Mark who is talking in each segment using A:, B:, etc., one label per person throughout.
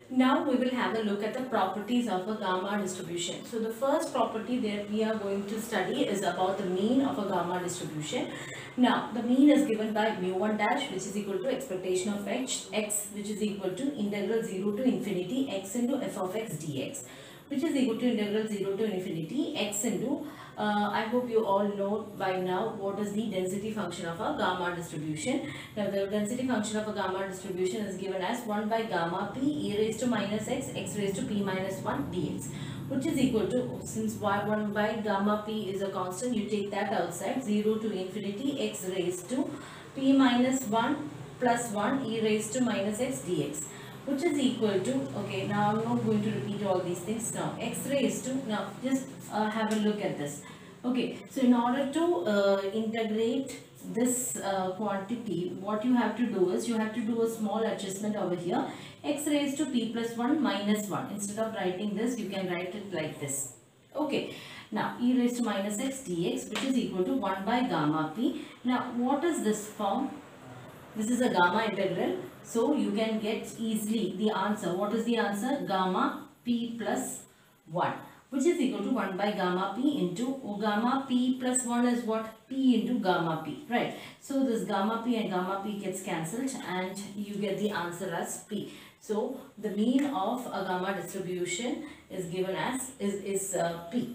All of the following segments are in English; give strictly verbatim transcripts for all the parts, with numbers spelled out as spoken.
A: Now we will have a look at the properties of a gamma distribution. So the first property that we are going to study is about the mean of a gamma distribution. Now the mean is given by mu one dash, which is equal to expectation of x, x which is equal to integral zero to infinity x into f of x dx, which is equal to integral zero to infinity x into uh, I hope you all know by now what is the density function of a gamma distribution. Now the density function of a gamma distribution is given as one by gamma p e raised to minus x, x raised to p minus one dx, which is equal to, since one by gamma p is a constant, you take that outside, zero to infinity x raised to p minus one plus one e raised to minus x dx, which is equal to, okay, now I'm not going to repeat all these things now, x raised to, now just uh, have a look at this. Okay, so in order to uh, integrate this uh, quantity, what you have to do is, you have to do a small adjustment over here, x raised to p plus one minus one. Instead of writing this, you can write it like this. Okay, now e raised to minus x dx, which is equal to one by gamma p. Now what is this form? This is a gamma integral, so you can get easily the answer. What is the answer? Gamma p plus one, which is equal to one by gamma p into, oh, gamma p plus one is what? P into gamma p, right? So this gamma p and gamma p gets cancelled and you get the answer as p. So the mean of a gamma distribution is given as, is, is uh, p.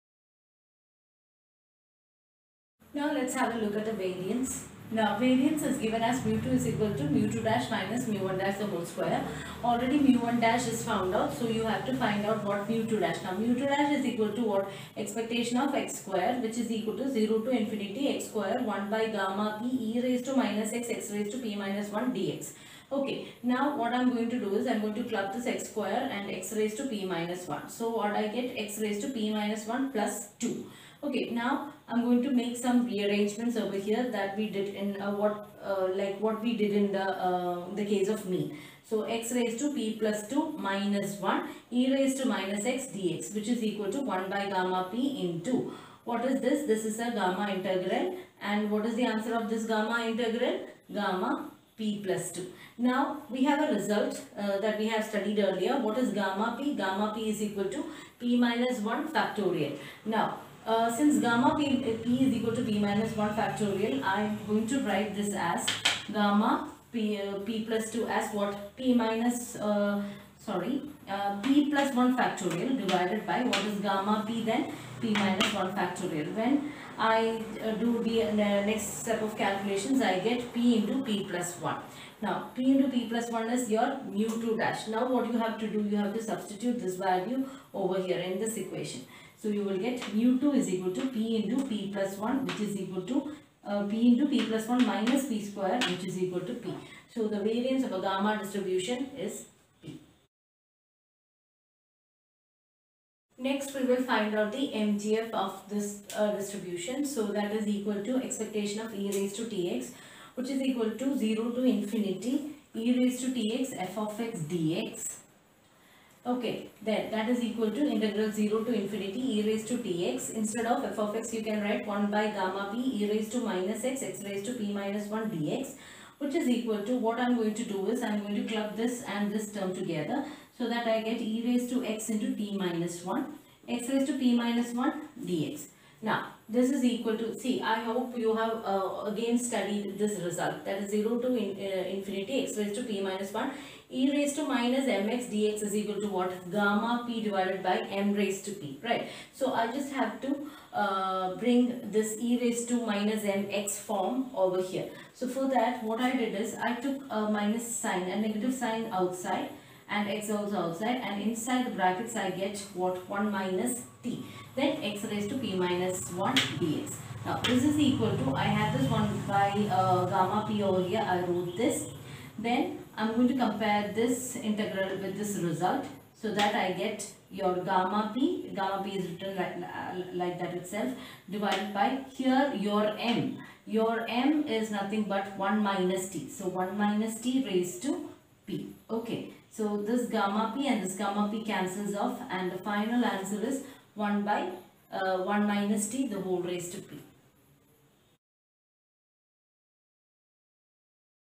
A: Now let's have a look at the variance. Now variance is given as mu two is equal to mu two dash minus mu one dash the whole square. Already mu one dash is found out, so you have to find out what mu two dash. Now mu two dash is equal to what? Expectation of x square, which is equal to zero to infinity x square one by gamma p e raised to minus x, x raised to p minus one dx. Okay, now what I'm going to do is I'm going to club this x square and x raised to p minus one. So what I get? X raised to p minus one plus two. Okay, now I'm going to make some rearrangements over here that we did in uh, what uh, like what we did in the uh, the case of mean. So x raised to p plus two minus one e raised to minus x dx, which is equal to one by gamma p into, what is this? This is a gamma integral, and what is the answer of this gamma integral? Gamma p plus two. Now we have a result uh, that we have studied earlier. What is gamma p? Gamma p is equal to p minus one factorial. Now Uh, since gamma p, p is equal to p minus one factorial, I am going to write this as gamma p, uh, p plus two as what? P minus, uh, sorry, uh, p plus one factorial divided by, what is gamma p then? P minus one factorial. When I uh, do the uh, next step of calculations, I get p into p plus one. Now p into p plus one is your mu two dash. Now what you have to do, you have to substitute this value over here in this equation. So you will get mu two is equal to p into p plus one, which is equal to uh, p into p plus one minus p square, which is equal to p. So the variance of a gamma distribution is p. Next we will find out the M G F of this uh, distribution. So that is equal to expectation of e raised to tx, which is equal to zero to infinity e raised to tx f of x dx. Okay, then that is equal to integral zero to infinity e raised to tx. Instead of f of x, you can write one by gamma p e raised to minus x, x raised to p minus one dx, which is equal to, what I'm going to do is I'm going to club this and this term together, so that I get e raised to x into t minus one, x raised to p minus one dx. Now this is equal to, see, I hope you have uh, again studied this result, that is zero to in, uh, infinity x raised to p minus one, e raised to minus mx dx is equal to what? Gamma p divided by m raised to p, right? So I just have to uh, bring this e raised to minus mx form over here. So for that, what I did is I took a minus sign, a negative sign outside, and x also outside, and inside the brackets I get what? one minus t, then x raised to p minus one dx. Now this is equal to, I have this one by uh, gamma p over here, I wrote this, then I'm going to compare this integral with this result, so that I get your gamma p, gamma p is written like, like that itself, divided by here your m. Your m is nothing but one minus t, so one minus t raised to p. Okay, so this gamma p and this gamma p cancels off, and the final answer is one by uh, one minus t the whole raised to p.